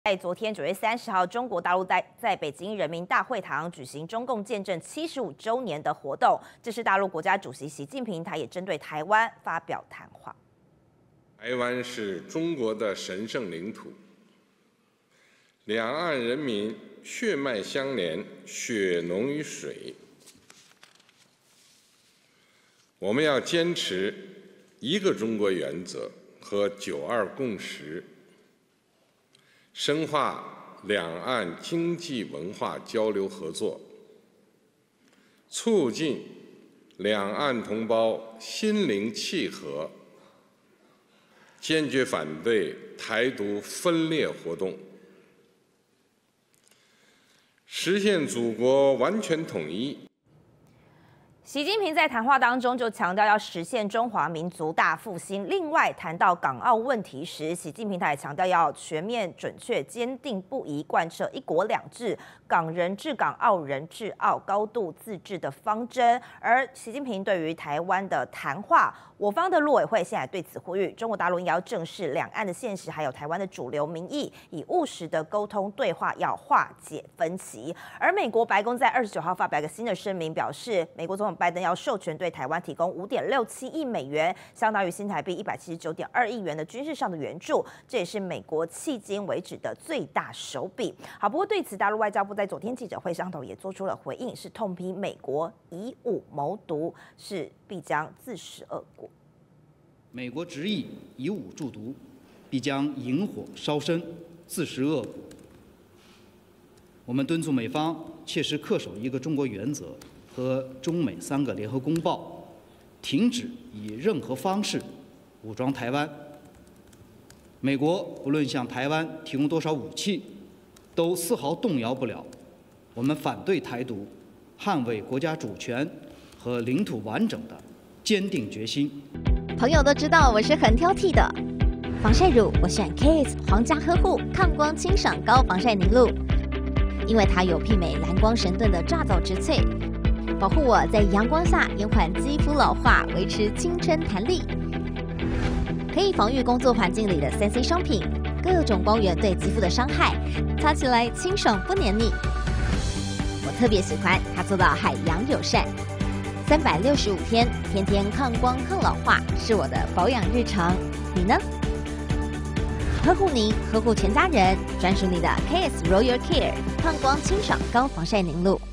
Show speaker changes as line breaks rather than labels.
在昨天9月30号，中国大陆在北京人民大会堂举行中共建政75周年的活动。这是大陆国家主席习近平，他也针对台湾发表谈话。
台湾是中国的神圣领土，两岸人民血脉相连，血浓于水。我们要坚持一个中国原则和9·2共识。 深化两岸经济文化交流合作，促进两岸同胞心灵契合，坚决反对台独分裂活动，实现祖国完全统一。
习近平在谈话当中就强调要实现中华民族大复兴。另外，谈到港澳问题时，习近平他也强调要全面、准确、坚定不移贯彻“一国两制”、港人治港、澳人治澳、高度自治的方针。而习近平对于台湾的谈话，我方的陆委会现在对此呼吁，中国大陆应该要正视两岸的现实，还有台湾的主流民意，以务实的沟通对话，要化解分歧。而美国白宫在29号发表一个新的声明，表示美国总统拜登要授权对台湾提供5.67亿美元，相当于新台币179.2亿元的军事上的援助，这也是美国迄今为止的最大手笔。好，不过对此，大陆外交部在昨天记者会上头也做出了回应，是痛批美国以武谋独，是必将自食恶果。
美国执意以武助独，必将引火烧身，自食恶果。我们敦促美方切实恪守一个中国原则和中美3个联合公报，停止以任何方式武装台湾。美国不论向台湾提供多少武器，都丝毫动摇不了我们反对台独、捍卫国家主权和领土完整的坚定决心。
朋友都知道我是很挑剔的，防晒乳我选 KISS 皇家呵护抗光清爽高防晒凝露，因为它有媲美蓝光神盾的皂质萃。 保护我在阳光下延缓肌肤老化，维持青春弹力，可以防御工作环境里的3C 商品，各种光源对肌肤的伤害，擦起来清爽不黏腻。我特别喜欢它做到海洋友善，365天，天天抗光抗老化，是我的保养日常。你呢？呵护您，呵护全家人，专属你的 KISS Royal Care 抗光清爽高防晒凝露。